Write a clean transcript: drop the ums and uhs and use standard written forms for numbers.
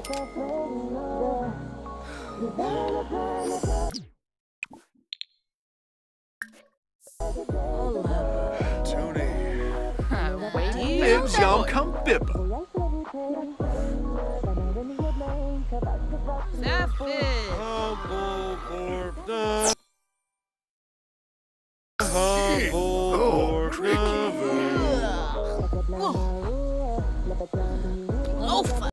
Tony. Wait. Bibs yum come bib. Sapphire. Oh, tricky. Loafer.